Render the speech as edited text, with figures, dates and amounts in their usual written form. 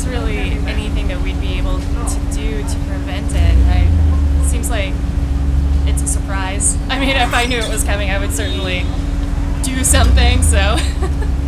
there's really anything that we'd be able to do to prevent it. It seems like it's a surprise. I mean, if I knew it was coming, I would certainly do something, so...